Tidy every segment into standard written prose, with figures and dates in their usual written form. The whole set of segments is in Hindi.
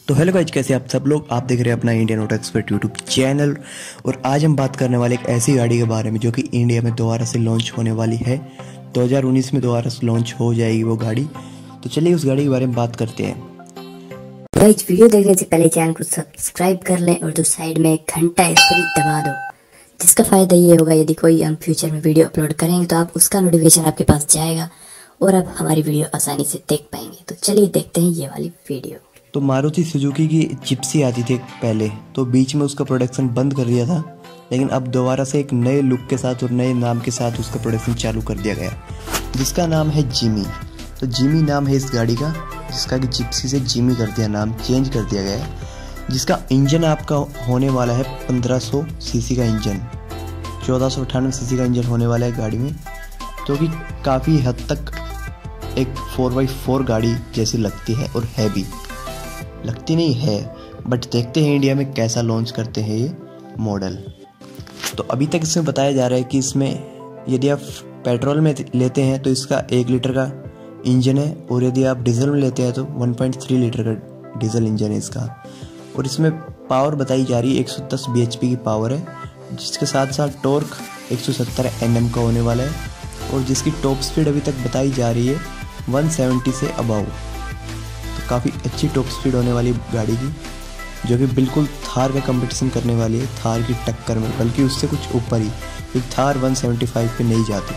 तो हेलो गाइज, कैसे आप सब लोग। आप देख रहे हैं अपना Indian auto expert YouTube channel. और आज हम बात करने वाले एक ऐसी गाड़ी के बारे में जो कि इंडिया में दोबारा से लॉन्च होने वाली है। 2019 में दोबारा से लॉन्च हो जाएगी वो गाड़ी। तो चलिए उस गाड़ी के बारे में बात करते हैं। गाइज वीडियो देखने से पहले चैनल को सब्सक्राइब कर लें और जो साइड में एक घंटा है इसको भी दबा दो, जिसका फ़ायदा ये होगा यदि कोई हम फ्यूचर में वीडियो अपलोड करेंगे तो आप उसका नोटिफिकेशन आपके पास जाएगा और आप हमारी वीडियो आसानी से देख पाएंगे। तो चलिए देखते हैं ये वाली वीडियो। तो मारुति सुजुकी की जिप्सी आती थी पहले, तो बीच में उसका प्रोडक्शन बंद कर दिया था, लेकिन अब दोबारा से एक नए लुक के साथ और नए नाम के साथ उसका प्रोडक्शन चालू कर दिया गया, जिसका नाम है जिमी। तो जिमी नाम है इस गाड़ी का, जिसका कि जिप्सी से जिमी कर दिया, नाम चेंज कर दिया गया है। जिसका इंजन आपका होने वाला है 1500 सीसी का इंजन, 1498 सीसी का इंजन होने वाला है गाड़ी में, जो कि काफ़ी हद तक एक 4x4 गाड़ी जैसी लगती है और है भी, लगती नहीं है, बट देखते हैं इंडिया में कैसा लॉन्च करते हैं ये मॉडल। तो अभी तक इसमें बताया जा रहा है कि इसमें यदि आप पेट्रोल में लेते हैं तो इसका 1 लीटर का इंजन है, और यदि आप डीजल में लेते हैं तो 1.3 लीटर का डीजल इंजन है इसका। और इसमें पावर बताई जा रही है 110 bhp की पावर है, जिसके साथ साथ टॉर्क 170 Nm का होने वाला है, और जिसकी टॉप स्पीड अभी तक बताई जा रही है 170 से अबाउ। तो काफ़ी अच्छी टॉप स्पीड होने वाली गाड़ी की, जो कि बिल्कुल थार का कंपटीशन करने वाली है, थार की टक्कर में, बल्कि उससे कुछ ऊपर ही, क्योंकि थार 175 पे नहीं जाती।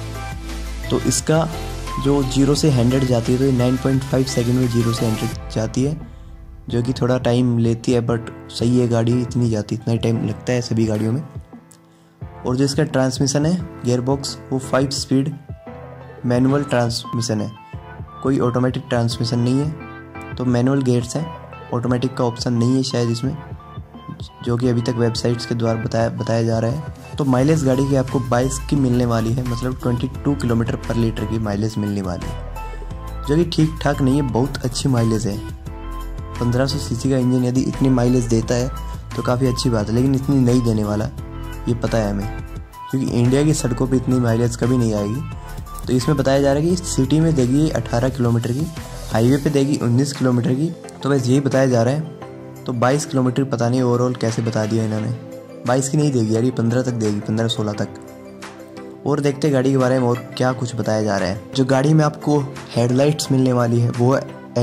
तो इसका जो 0 से 100 जाती है तो ये 9.5 सेकंड में 0 से 100 जाती है, जो कि थोड़ा टाइम लेती है, बट सही है गाड़ी, इतनी जाती, इतना ही टाइम लगता है सभी गाड़ियों में। और जो इसका ट्रांसमिशन है, गियर बॉक्स, वो 5 स्पीड मैनुअल ट्रांसमिशन है, कोई ऑटोमेटिक ट्रांसमिशन नहीं है। तो मैनुअल गियर्स हैं, ऑटोमेटिक का ऑप्शन नहीं है शायद इसमें, जो कि अभी तक वेबसाइट्स के द्वारा बताया जा रहा है। तो माइलेज गाड़ी की आपको 22 की मिलने वाली है, मतलब 22 किलोमीटर पर लीटर की माइलेज मिलने वाली है, जो कि ठीक ठाक नहीं है, बहुत अच्छी माइलेज है। 1500 सीसी का इंजन यदि इतनी माइलेज देता है तो काफ़ी अच्छी बात है, लेकिन इतनी नहीं देने वाला, ये पता है हमें, क्योंकि इंडिया की सड़कों पर इतनी माइलेज कभी नहीं आएगी। तो इसमें बताया जा रहा है कि सिटी में देगी 18 किलोमीटर की, हाईवे पे देगी 19 किलोमीटर की। तो बस यही बताया जा रहा है। तो 22 किलोमीटर पता नहीं ओवरऑल कैसे बता दिया इन्होंने, 22 की नहीं देगी यार, ये 15 तक देगी, 15-16 तक। और देखते हैं गाड़ी के बारे में और क्या कुछ बताया जा रहा है। जो गाड़ी में आपको हेडलाइट्स मिलने वाली है वो है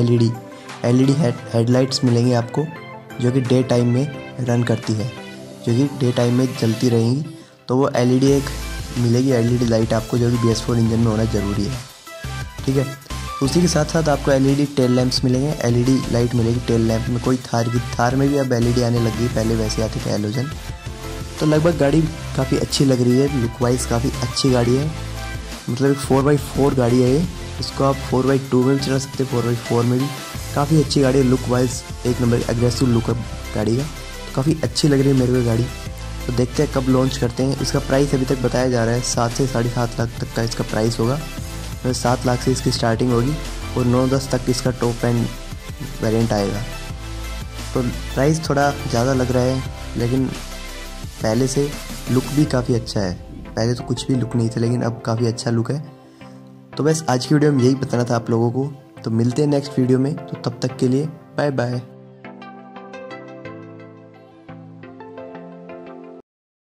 एलईडी हेडलाइट्स मिलेंगी आपको, जो कि डे टाइम में रन करती है, जो कि डे टाइम में चलती रहेंगी। तो वो एलईडी एक मिलेगी, एलईडी लाइट आपको, जो कि BS4 इंजन में होना ज़रूरी है, ठीक है। उसी के साथ साथ आपको एलईडी टेल लैंप्स मिलेंगे, एलईडी लाइट मिलेगी टेल लैंप में। कोई थार में भी अब एलईडी आने लग गई, पहले वैसे आते थे हैलोजन। तो लगभग गाड़ी काफ़ी अच्छी लग रही है, लुक वाइज काफ़ी अच्छी गाड़ी है, मतलब एक 4x4 गाड़ी है ये। इसको आप 4x2 में भी चला सकते हैं, 4x4 में भी काफ़ी अच्छी गाड़ी है, लुक वाइज एक नंबर एग्रेसिव लुक है गाड़ी का, तो काफ़ी अच्छी लग रही है मेरे को गाड़ी। तो देखते हैं कब लॉन्च करते हैं। इसका प्राइस अभी तक बताया जा रहा है 7 से 7.5 लाख तक का इसका प्राइस होगा। 7 लाख से इसकी स्टार्टिंग होगी और 9-10 तक इसका टॉप एंड वेरिएंट आएगा। तो प्राइस थोड़ा ज़्यादा लग रहा है, लेकिन पहले से लुक भी काफ़ी अच्छा है। पहले तो कुछ भी लुक नहीं था, लेकिन अब काफ़ी अच्छा लुक है। तो बस आज की वीडियो में यही बताना था आप लोगों को। तो मिलते हैं नेक्स्ट वीडियो में, तो तब तक के लिए बाय बाय।